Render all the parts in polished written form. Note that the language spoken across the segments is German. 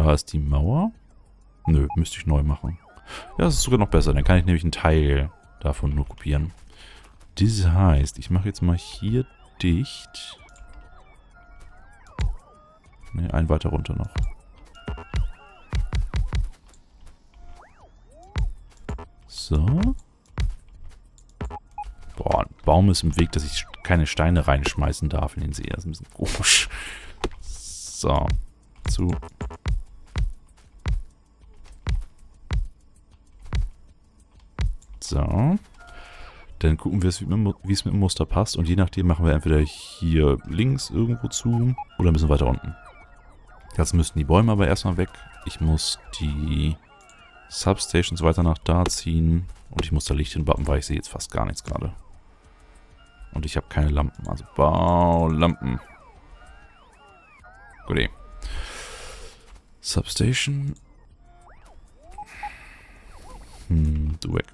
Da ist die Mauer. Nö, müsste ich neu machen. Ja, das ist sogar noch besser. Dann kann ich nämlich einen Teil davon nur kopieren. Das heißt, ich mache jetzt mal hier dicht. Ne, ein weiter runter noch. So. Boah, ein Baum ist im Weg, dass ich keine Steine reinschmeißen darf in den See. Das ist ein bisschen komisch. So. Zu. So. Dann gucken wir, wie es mit dem Muster passt. Und je nachdem machen wir entweder hier links irgendwo zu oder ein bisschen weiter unten. Jetzt müssten die Bäume aber erstmal weg. Ich muss die Substations weiter nach da ziehen. Und ich muss da Licht hinbappen, weil ich sehe jetzt fast gar nichts gerade. Und ich habe keine Lampen. Also Baulampen. Gut. Substation. Du weg.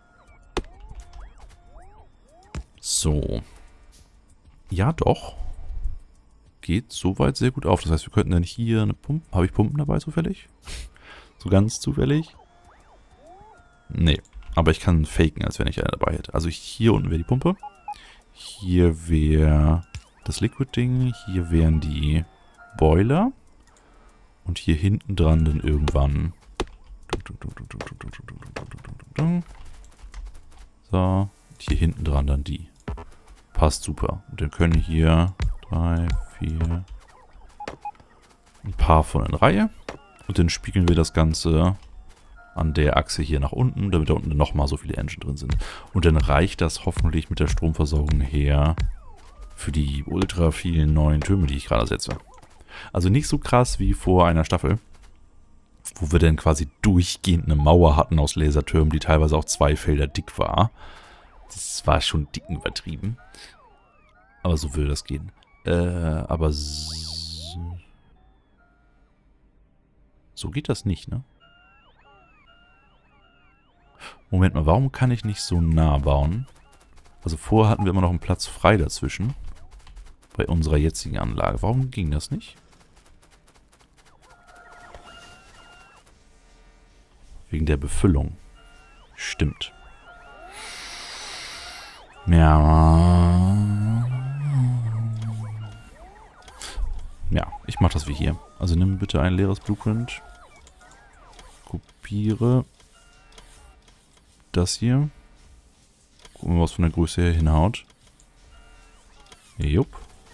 So. Ja, doch. Geht soweit sehr gut auf. Das heißt, wir könnten dann hier eine Pumpe... Habe ich Pumpen dabei zufällig? So ganz zufällig? Nee. Aber ich kann faken, als wenn ich eine dabei hätte. Also hier unten wäre die Pumpe. Hier wäre das Liquid-Ding. Hier wären die Boiler. Und hier hinten dran dann irgendwann... So. Hier hinten dran dann die. Passt super. Und dann können hier 3, 4... ein paar von in Reihe. Und dann spiegeln wir das Ganze an der Achse hier nach unten, damit da unten nochmal so viele Engine drin sind. Und dann reicht das hoffentlich mit der Stromversorgung her für die ultra vielen neuen Türme, die ich gerade setze. Also nicht so krass wie vor einer Staffel, wo wir dann quasi durchgehend eine Mauer hatten aus Lasertürmen, die teilweise auch 2 Felder dick war. Das war schon dicken übertrieben. Aber so würde das gehen. Aber so geht das nicht, ne? Moment mal, warum kann ich nicht so nah bauen? Also vorher hatten wir immer noch einen Platz frei dazwischen. Bei unserer jetzigen Anlage. Warum ging das nicht? Wegen der Befüllung. Stimmt. Ja. Ja, ich mache das wie hier. Also nimm bitte ein leeres Blueprint. Kopiere das hier. Gucken wir, was von der Größe her hinhaut. Jupp.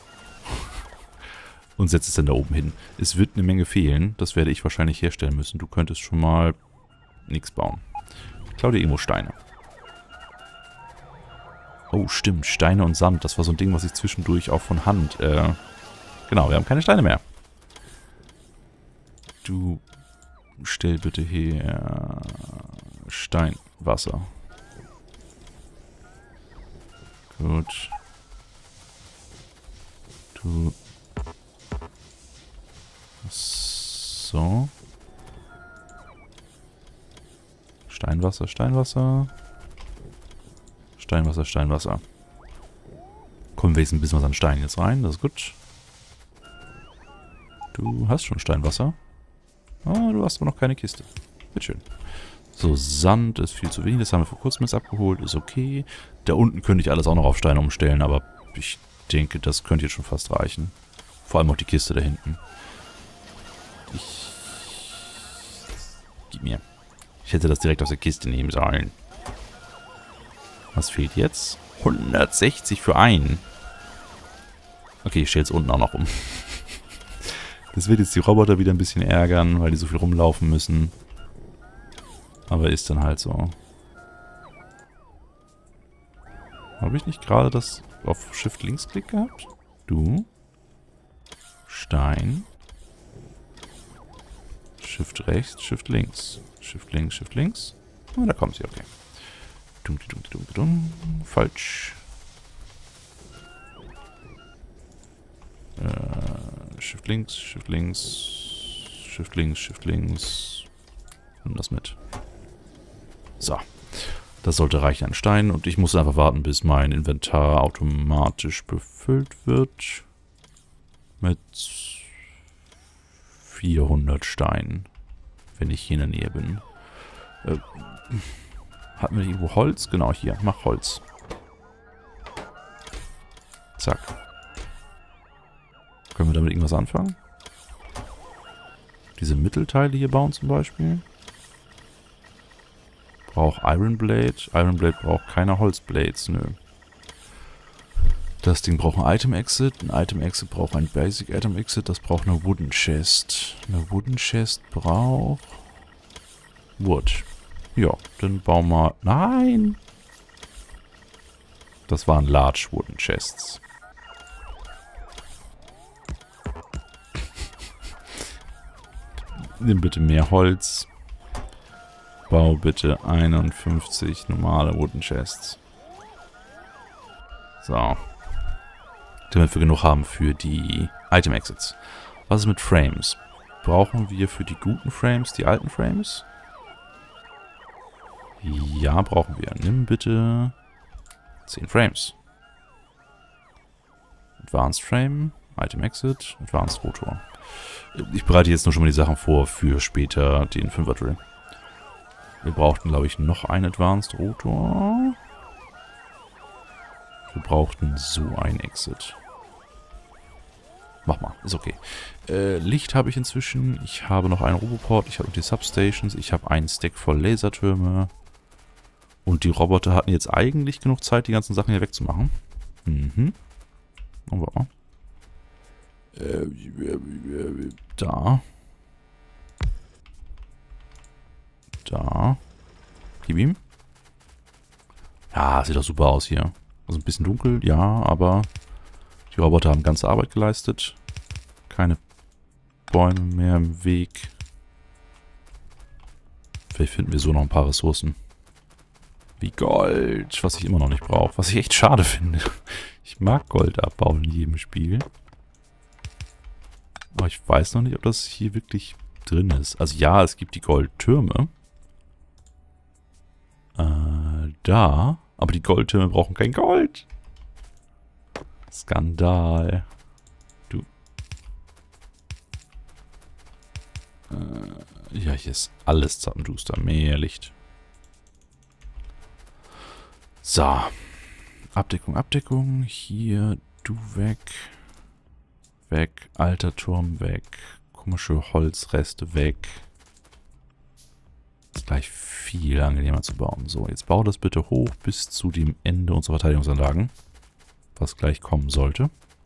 Und setze es dann da oben hin. Es wird eine Menge fehlen. Das werde ich wahrscheinlich herstellen müssen. Du könntest schon mal nichts bauen. Ich klaue dir irgendwo Steine. Oh, stimmt. Steine und Sand. Das war so ein Ding, was ich zwischendurch auch von Hand... Genau, wir haben keine Steine mehr. Du stell bitte her... Stein, Wasser. Gut. Du... So. Steinwasser, Steinwasser. Steinwasser, Steinwasser. Kommen wir jetzt ein bisschen was an Stein jetzt rein, das ist gut. Du hast schon Steinwasser. Ah, du hast aber noch keine Kiste. Bitteschön. So, Sand ist viel zu wenig, das haben wir vor kurzem jetzt abgeholt, ist okay. Da unten könnte ich alles auch noch auf Stein umstellen, aber ich denke, das könnte jetzt schon fast reichen. Vor allem auch die Kiste da hinten. Gib mir. Ich hätte das direkt aus der Kiste nehmen sollen. Was fehlt jetzt? 160 für einen. Okay, ich stelle es unten auch noch um. Das wird jetzt die Roboter wieder ein bisschen ärgern, weil die so viel rumlaufen müssen. Aber ist dann halt so. Habe ich nicht gerade das auf Shift-Links-Klick gehabt? Du. Stein. Shift rechts, Shift links. Shift links, Shift links. Oh, da kommen sie, okay. Falsch. Shift links, Shift links. Shift links, Shift links. Nimm das mit. So. Das sollte reichen an Steinen. Und ich muss einfach warten, bis mein Inventar automatisch befüllt wird. Mit 400 Steinen. wenn ich hier in der Nähe bin. Hatten wir irgendwo Holz? Genau, hier. Mach Holz. Zack. Können wir damit irgendwas anfangen? Diese Mittelteile hier bauen zum Beispiel. Braucht Iron Blade. Iron Blade braucht keine Holzblades, nö. Das Ding braucht ein Item Exit. Ein Item Exit braucht ein Basic Item Exit. Das braucht eine Wooden Chest. Eine Wooden Chest braucht Wood. Ja, dann bauen wir... Nein! Das waren Large Wooden Chests. Nimm bitte mehr Holz. Bau bitte 51 normale Wooden Chests. So. Damit wir genug haben für die Item Exits. Was ist mit Frames? Brauchen wir für die guten Frames die alten Frames? Ja, brauchen wir. Nimm bitte 10 Frames. Advanced Frame, Item Exit, Advanced Rotor. Ich bereite jetzt nur schon mal die Sachen vor für später den 5er Drill. Wir brauchten, glaube ich, noch einen Advanced Rotor. Wir brauchten so ein Exit. Mach mal, ist okay. Licht habe ich inzwischen. Ich habe noch einen Roboport. Ich habe noch die Substations. Ich habe einen Stack voll Lasertürme. Und die Roboter hatten jetzt eigentlich genug Zeit, die ganzen Sachen hier wegzumachen. Mhm. Und warte mal. Da. Da. Gib ihm. Ja, sieht doch super aus hier. Also ein bisschen dunkel, ja, aber die Roboter haben ganze Arbeit geleistet. Keine Bäume mehr im Weg. Vielleicht finden wir so noch ein paar Ressourcen. Wie Gold, was ich immer noch nicht brauche. Was ich echt schade finde. Ich mag Gold abbauen in jedem Spiel. Aber ich weiß noch nicht, ob das hier wirklich drin ist. Also ja, es gibt die Goldtürme. Da. Aber die Goldtürme brauchen kein Gold. Skandal. Du. Ja, hier ist alles zappenduster. Mehr Licht. So. Abdeckung, Abdeckung. Hier, du weg. Weg. Alter Turm weg. Komische Holzreste weg. Ist gleich viel angenehmer zu bauen. So, jetzt bau das bitte hoch bis zu dem Ende unserer Verteidigungsanlagen. Was gleich kommen sollte.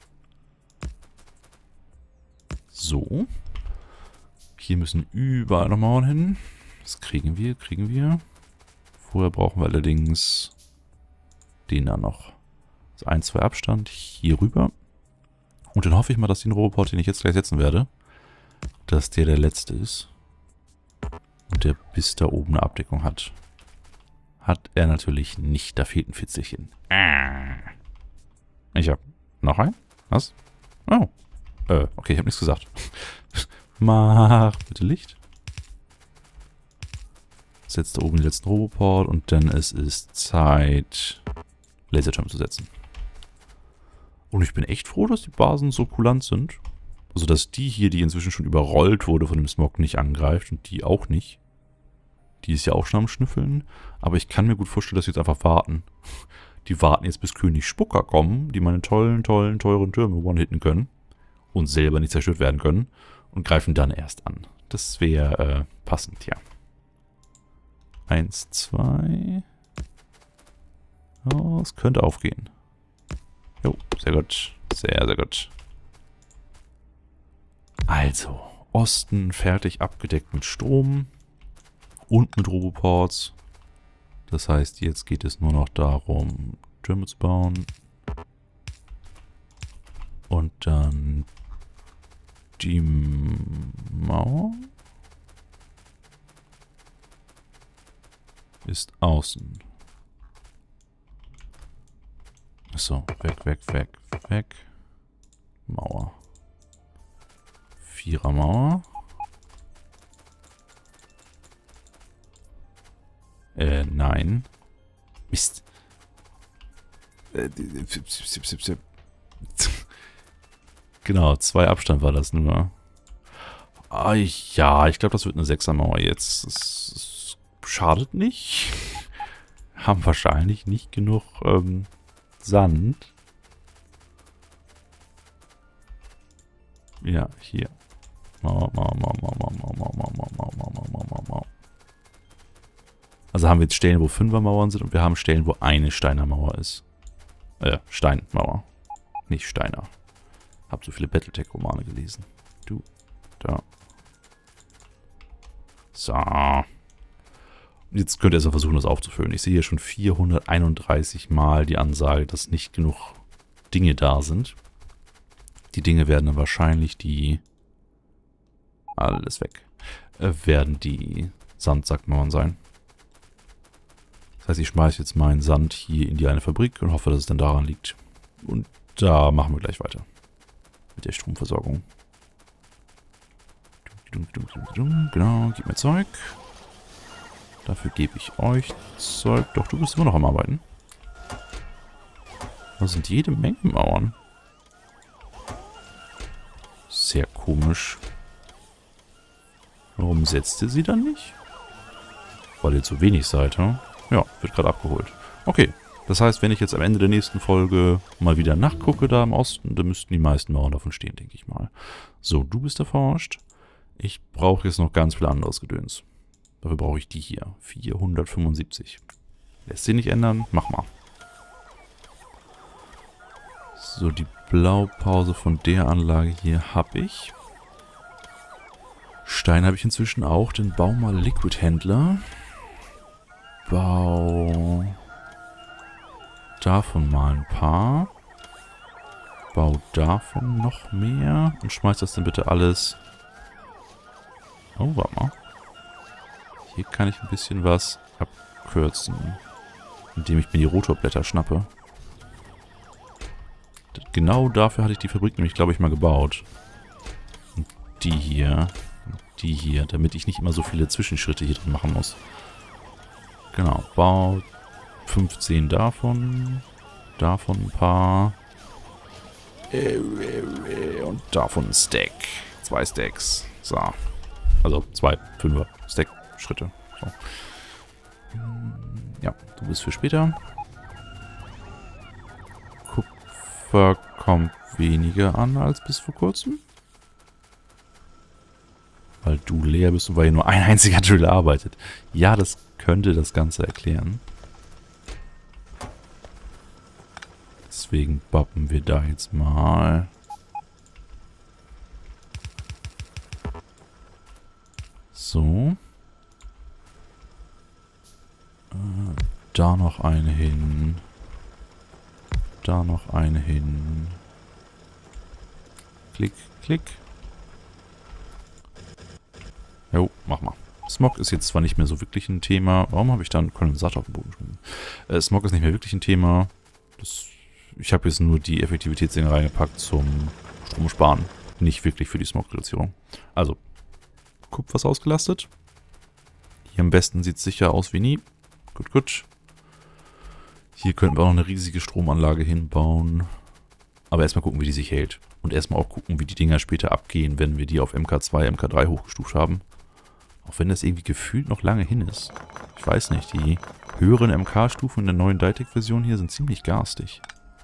So. Hier müssen überall noch Mauern hin. Das kriegen wir, kriegen wir. Vorher brauchen wir allerdings den da noch. Also 1, 2 Abstand hier rüber. Und dann hoffe ich mal, dass den Roboport, den ich jetzt gleich setzen werde, dass der letzte ist. Und der bis da oben eine Abdeckung hat. Hat er natürlich nicht. Da fehlt ein Fitzelchen. Ich habe noch einen. Was? Oh. Okay, ich habe nichts gesagt. Mach bitte Licht. Setzt da oben den letzten Roboport und dann es ist Zeit, Lasertürme zu setzen. Und ich bin echt froh, dass die Basen so kulant sind. Also, dass die hier, die inzwischen schon überrollt wurde von dem Smog, nicht angreift und die auch nicht. Die ist ja auch schon am Schnüffeln. Aber ich kann mir gut vorstellen, dass sie jetzt einfach warten. Die warten jetzt, bis König Spucker kommen, die meine tollen, teuren Türme one-hitten können. Und selber nicht zerstört werden können. Und greifen dann erst an. Das wäre passend, ja. 1, 2. Oh, es könnte aufgehen. Jo, sehr gut. Sehr, sehr gut. Also, Osten fertig abgedeckt mit Strom. Und mit Roboports. Das heißt, jetzt geht es nur noch darum, Türme zu bauen. Und dann die Mauer ist außen. So, weg, weg, weg, weg. Mauer. 4er Mauer. Nein. Mist. Genau, 2 Abstand war das nur. Ja, ich glaube, das wird eine 6er-Mauer jetzt. Es schadet nicht. Haben wahrscheinlich nicht genug Sand. Ja, hier. Mauer. Also haben wir jetzt Stellen, wo 5er-Mauern sind und wir haben Stellen, wo eine Steiner-Mauer ist. Steinmauer. Nicht Steiner. Hab so viele Battletech-Romane gelesen. Du, da. So. Jetzt könnt ihr erst mal versuchen, das aufzufüllen. Ich sehe hier schon 431 Mal die Ansage, dass nicht genug Dinge da sind. Die Dinge werden dann wahrscheinlich alles weg. Werden die Sandsackmauern sein. Das heißt, ich schmeiße jetzt meinen Sand hier in die eine Fabrik und hoffe, dass es dann daran liegt. Und da machen wir gleich weiter. Mit der Stromversorgung. Genau, gib mir Zeug. Dafür gebe ich euch Zeug. Doch, du bist immer noch am Arbeiten. Das sind jede Menge Mauern. Sehr komisch. Warum setzt ihr sie dann nicht? Weil ihr zu wenig seid, hm? Ja, wird gerade abgeholt. Okay, das heißt, wenn ich jetzt am Ende der nächsten Folge mal wieder nachgucke da im Osten, dann müssten die meisten Mauern davon stehen, denke ich mal. So, du bist erforscht. Ich brauche jetzt noch ganz viel anderes Gedöns. Dafür brauche ich die hier. 475. Lässt sich nicht ändern. Mach mal. So, die Blaupause von der Anlage hier habe ich. Stein habe ich inzwischen auch. Den bau mal Liquid-Händler. Bau davon mal ein paar. Bau davon noch mehr. Und schmeiß das dann bitte alles... Oh, warte mal. Hier kann ich ein bisschen was abkürzen. Indem ich mir die Rotorblätter schnappe. Genau dafür hatte ich die Fabrik nämlich, glaube ich, mal gebaut. Und die hier, damit ich nicht immer so viele Zwischenschritte hier drin machen muss. Genau, bau 15 davon. Davon ein paar. Und davon ein Stack. 2 Stacks. So. Also 2 5er Stack-Schritte. So. Ja, du bist für später. Kupfer kommt weniger an als bis vor kurzem. Weil du leer bist und weil hier nur ein einziger Drill arbeitet. Ja, das könnte das Ganze erklären. Deswegen bappen wir da jetzt mal. So. Da noch eine hin. Da noch eine hin. Klick, klick. Jo, mach mal. Smog ist jetzt zwar nicht mehr so wirklich ein Thema. Warum habe ich da einen Kondensator auf den Boden geschmissen? Smog ist nicht mehr wirklich ein Thema. Ich habe jetzt nur die Effektivitätsdinger reingepackt zum Stromsparen. Nicht wirklich für die Smog-Reduzierung. Also, Kupfer ist ausgelastet. Hier am besten sieht es sicher aus wie nie. Gut, gut. Hier könnten wir auch noch eine riesige Stromanlage hinbauen. Aber erstmal gucken, wie die sich hält. Und erstmal auch gucken, wie die Dinger später abgehen, wenn wir die auf MK2, MK3 hochgestuft haben. Auch wenn das irgendwie gefühlt noch lange hin ist. Ich weiß nicht, die höheren MK-Stufen in der neuen Ditec-Version hier sind ziemlich garstig.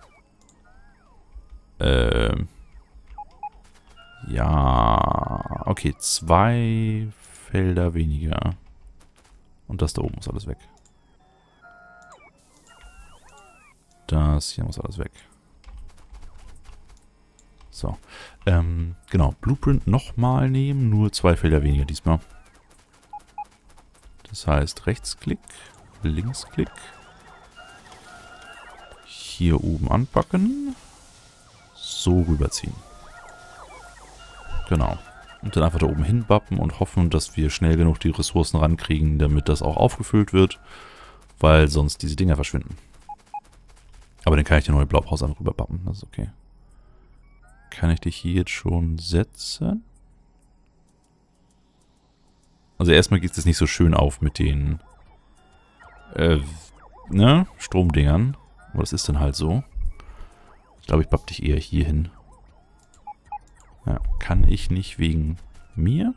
Ja, okay, 2 Felder weniger. Und das da oben muss alles weg. Das hier muss alles weg. So, genau, Blueprint nochmal nehmen, nur 2 Felder weniger diesmal. Das heißt, Rechtsklick, Linksklick. Hier oben anpacken. So rüberziehen. Genau. Und dann einfach da oben hinbappen und hoffen, dass wir schnell genug die Ressourcen rankriegen, damit das auch aufgefüllt wird. Weil sonst diese Dinger verschwinden. Aber dann kann ich die neue Blaupause einfach rüberbappen. Das ist okay. Kann ich dich hier jetzt schon setzen? Also erstmal geht es nicht so schön auf mit den Stromdingern. Aber das ist dann halt so. Ich glaube, ich bapp dich eher hier hin. Ja, kann ich nicht wegen mir?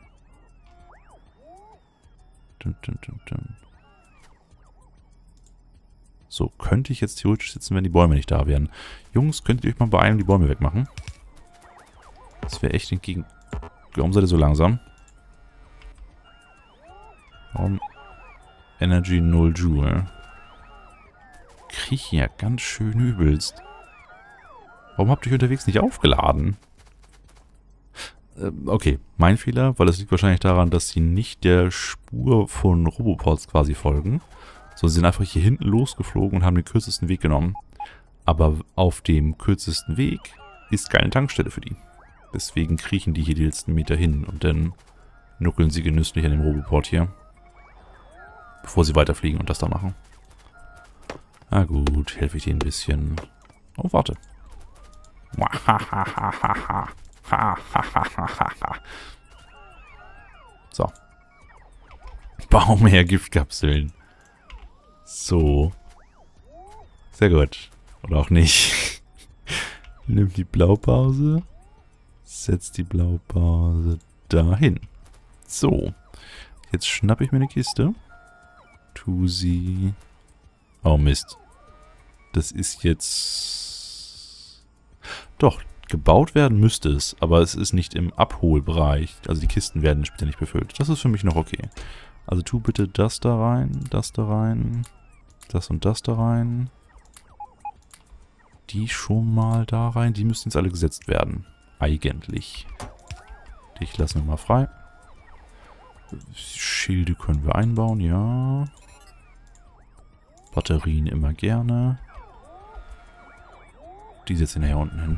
So, könnte ich jetzt theoretisch sitzen, wenn die Bäume nicht da wären. Jungs, könnt ihr euch mal beeilen und die Bäume wegmachen? Das wäre echt entgegen... Warum seid ihr so langsam? Warum? Energy 0 Joule. Krieg ich ja ganz schön übelst. Warum habt ihr euch unterwegs nicht aufgeladen? Okay, mein Fehler, weil es liegt wahrscheinlich daran, dass sie nicht der Spur von Roboports quasi folgen. So, sie sind einfach hier hinten losgeflogen und haben den kürzesten Weg genommen. Aber auf dem kürzesten Weg ist keine Tankstelle für die. Deswegen kriechen die hier die letzten Meter hin und dann nuckeln sie genüsslich an dem Roboport hier. Bevor sie weiterfliegen und das da machen. Na gut, helfe ich denen ein bisschen. Oh, warte. So. Baum her Giftkapseln. So. Sehr gut. Oder auch nicht. Nimm die Blaupause. Setz die Blaupause dahin. So. Jetzt schnappe ich mir eine Kiste. Tu sie... Oh Mist. Das ist jetzt... Doch, gebaut werden müsste es, aber es ist nicht im Abholbereich. Also die Kisten werden später nicht befüllt. Das ist für mich noch okay. Also tu bitte das da rein, das und das da rein. Die schon mal da rein. Die müssten jetzt alle gesetzt werden. Eigentlich. Dich lassen wir mal frei. Schilde können wir einbauen, ja. Batterien immer gerne. Die setzen wir hier unten hin.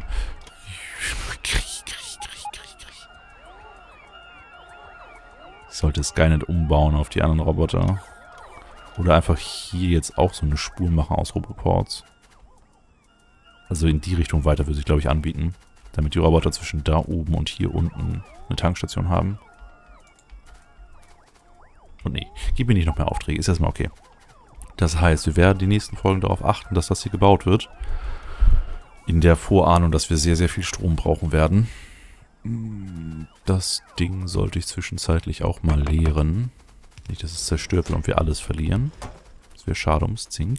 Ich sollte Skynet umbauen auf die anderen Roboter. Oder einfach hier jetzt auch so eine Spur machen aus Roboports. Also in die Richtung weiter würde ich, glaube ich, anbieten. Damit die Roboter zwischen da oben und hier unten eine Tankstation haben. Und nee, gib mir nicht noch mehr Aufträge. Ist erstmal okay. Das heißt, wir werden die nächsten Folgen darauf achten, dass das hier gebaut wird. In der Vorahnung, dass wir sehr, sehr viel Strom brauchen werden. Das Ding sollte ich zwischenzeitlich auch mal leeren. Nicht, dass es zerstört wird und wir alles verlieren. Das wäre schade ums Zink.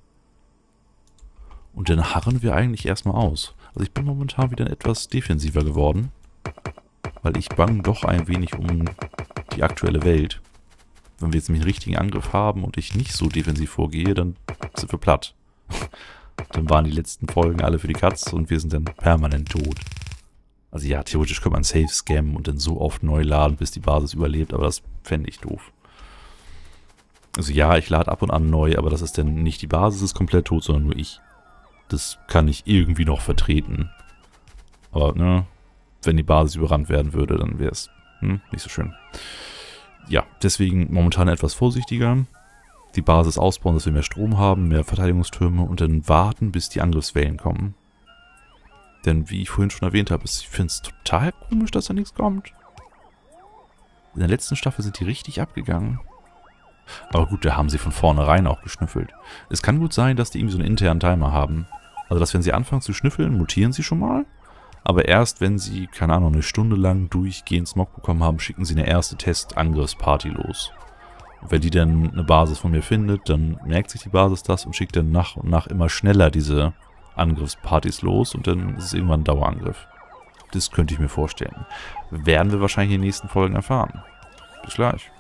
Und dann harren wir eigentlich erstmal aus. Also ich bin momentan wieder etwas defensiver geworden. Weil ich bange doch ein wenig um die aktuelle Welt. Wenn wir jetzt nämlich einen richtigen Angriff haben und ich nicht so defensiv vorgehe, dann sind wir platt. Dann waren die letzten Folgen alle für die Katz und wir sind dann permanent tot. Also ja, theoretisch könnte man safe scammen und dann so oft neu laden, bis die Basis überlebt, aber das fände ich doof. Also ja, ich lade ab und an neu, aber das ist dann nicht die Basis ist komplett tot, sondern nur ich. Das kann ich irgendwie noch vertreten. Aber, ne, wenn die Basis überrannt werden würde, dann wäre es nicht so schön. Ja, deswegen momentan etwas vorsichtiger. Die Basis ausbauen, dass wir mehr Strom haben, mehr Verteidigungstürme und dann warten, bis die Angriffswellen kommen. Denn wie ich vorhin schon erwähnt habe, ich finde es total komisch, dass da nichts kommt. In der letzten Staffel sind die richtig abgegangen. Aber gut, da haben sie von vornherein auch geschnüffelt. Es kann gut sein, dass die irgendwie so einen internen Timer haben. Also, dass wenn sie anfangen zu schnüffeln, mutieren sie schon mal. Aber erst wenn sie, keine Ahnung, eine Stunde lang durchgehend Smog bekommen haben, schicken sie eine erste Test-Angriffsparty los. Und wenn die dann eine Basis von mir findet, dann merkt sich die Basis das und schickt dann nach und nach immer schneller diese Angriffspartys los und dann ist es irgendwann ein Dauerangriff. Das könnte ich mir vorstellen. Werden wir wahrscheinlich in den nächsten Folgen erfahren. Bis gleich.